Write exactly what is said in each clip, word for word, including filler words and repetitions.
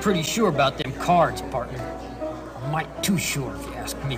pretty sure about them cards, partner. A mite too sure, if you ask me.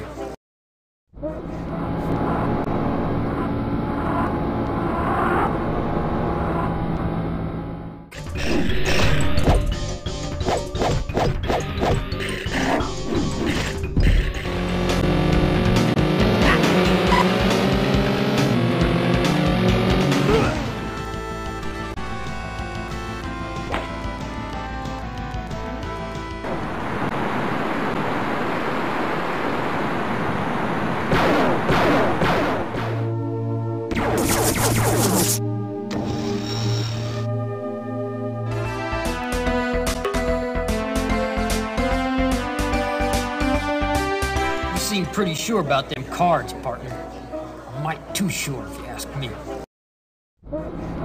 You seem pretty sure about them cards, partner. A mite too sure, if you ask me.